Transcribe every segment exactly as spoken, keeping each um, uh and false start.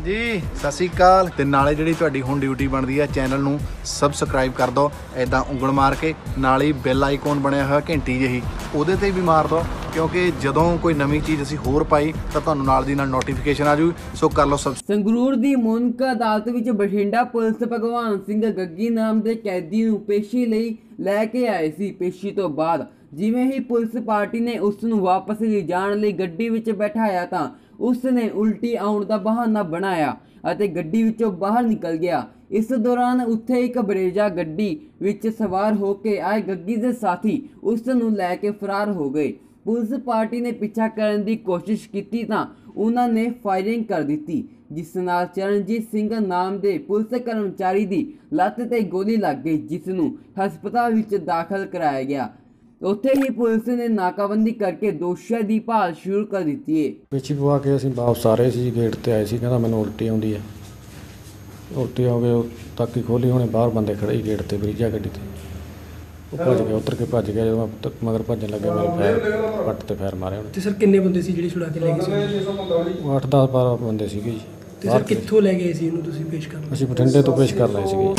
जी सत श्री अकाल। ते नाले जिहड़ी तुहाडी हुण ड्यूटी बनदी है चैनल नूं सबसक्राइब कर दो, इदां उंगल मार के नाल ही बैल आइकॉन बनया होया घंटी ਜਿਹੀ ਉਹਦੇ ਤੇ ਵੀ ਮਾਰ ਦੋ, क्योंकि ਜਦੋਂ ਕੋਈ ਨਵੀਂ ਚੀਜ਼ ਅਸੀਂ ਹੋਰ ਪਾਈ ਤਾਂ ਤੁਹਾਨੂੰ ਨਾਲ ਦੀ ਨਾਲ ਨੋਟੀਫਿਕੇਸ਼ਨ ਆ ਜੂ। ਸੋ ਕਰ ਲਓ ਸਬ। ਸੰਗਰੂਰ ਦੀ ਮੁਨਕ ਅਦਾਲਤ ਵਿੱਚ ਬਠਿੰਡਾ ਪੁਲਿਸ ਭਗਵਾਨ ਸਿੰਘ ਗੱਗੀ ਨਾਮ ਦੇ ਕੈਦੀ ਨੂੰ ਪੇਸ਼ੀ ਲਈ ਲੈ ਕੇ ਆਏ ਸੀ। ਪੇਸ਼ੀ ਤੋਂ ਬਾਅਦ ਜਿਵੇਂ ਹੀ ਪੁਲਿਸ ਪਾਰਟੀ ਨੇ ਉਸ ਨੂੰ ਵਾਪਸ ਲਿਜਾਣ ਲਈ ਗੱਡੀ ਵਿੱਚ ਬਿਠਾਇਆ ਤਾਂ ਉਸ ਨੇ ਉਲਟੀ ਆਉਣ ਦਾ ਬਹਾਨਾ ਬਣਾਇਆ ਅਤੇ ਗੱਡੀ ਵਿੱਚੋਂ ਬਾਹਰ ਨਿਕਲ ਗਿਆ। ਇਸ ਦੌਰਾਨ ਉੱਥੇ ਇੱਕ ਬਰੇਜਾ ਗੱਡੀ ਵਿੱਚ ਸਵਾਰ ਹੋ ਕੇ ਆਏ ਗੱਗੀ ਦੇ ਸਾਥੀ ਉਸ ਨੂੰ ਲੈ ਕੇ ਫਰਾਰ ਹੋ ਗਏ। ਪੁਲਿਸ ਪਾਰਟੀ ਨੇ ਪਿੱਛਾ ਕਰਨ ਦੀ ਕੋਸ਼ਿਸ਼ ਕੀਤੀ ਤਾਂ ਉਹਨਾਂ ਨੇ ਫਾਇਰਿੰਗ ਕਰ ਦਿੱਤੀ, ਜਿਸ ਨਾਲ ਚਰਨਜੀਤ ਸਿੰਘ ਨਾਮ ਦੇ ਪੁਲਿਸ ਕਰਮਚਾਰੀ ਦੀ ਲੱਤ ਤੇ ਗੋਲੀ ਲੱਗ ਗਈ, ਜਿਸ ਨੂੰ ਹਸਪਤਾਲ ਵਿੱਚ ਦਾਖਲ ਕਰਾਇਆ ਗਿਆ। ਉੱਥੇ ਹੀ ਪੁਲਿਸ ਨੇ ਨਾਕਾਬੰਦੀ ਕਰਕੇ ਦੋਸ਼ੀਆਂ ਦੀ ਭਾਲ ਸ਼ੁਰੂ ਕਰ ਦਿੱਤੀ ਹੈ। ਪਿੱਛੇ ਪਵਾ ਕੇ ਅਸੀਂ ਵਾਪਸ ਆ ਰਹੇ ਸੀ, ਗੇਟ ਤੇ ਆਏ ਸੀ, ਕਹਿੰਦਾ ਮੈਨੂੰ ਉਲਟੀ ਆਉਂਦੀ ਹੈ। ਉਲਟੀ ਹੋ ਗਏ, ਤਾਕੀ ਖੋਲੀ, ਹੁਣੇ ਬਾਹਰ ਬੰਦੇ ਖੜੇ ਗੇਟ ਤੇ ਬਰੀਜਾ ਗੱਡੀ ਤੇ। ਉਹ ਭੱਜ ਗਿਆ, ਉੱਤਰ ਕੇ ਭੱਜ ਗਿਆ। ਜਦੋਂ ਮੈਂ ਮਗਰ ਭੱਜਣ ਲੱਗਾ ਮੇਰੇ ਫੈਰ ਪੱਟ ਤੇ ਫੈਰ ਮਾਰੇ ਉਹਨੇ। ਤੇ ਸਰ ਕਿੰਨੇ ਬੰਦੇ ਸੀ ਜਿਹੜੇ ਛੁਡਾ ਕੇ ਲੈ ਗਏ ਸੀ? ਉਹ ਅੱਠ ਦਸ ਬਾਰਾਂ ਬੰਦੇ ਸੀਗੇ ਜੀ। ਤੇ ਸਰ ਕਿੱਥੋਂ ਲੈ ਗਏ ਸੀ ਇਹਨੂੰ ਤੁਸੀਂ ਪੇਸ਼ ਕਰਨ? ਅਸੀਂ ਬਠਿੰਡੇ ਤੋਂ ਪੇਸ਼ ਕਰ ਰਹੇ ਸੀਗੇ।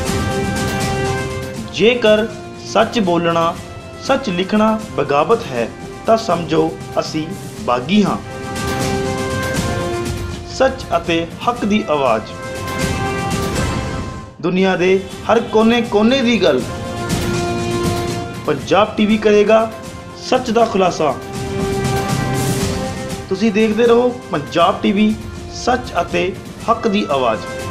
ਜੇਕਰ ਸੱਚ ਬੋਲਣਾ सच लिखना बगावत है तो समझो असी बागी हाँ। सच अते हक दी आवाज़ दुनिया दे हर कोने कोने दी गल पंजाब टीवी करेगा सच दा खुलासा। तुसी देखते रहो पंजाब टीवी, सच अते हक दी आवाज़।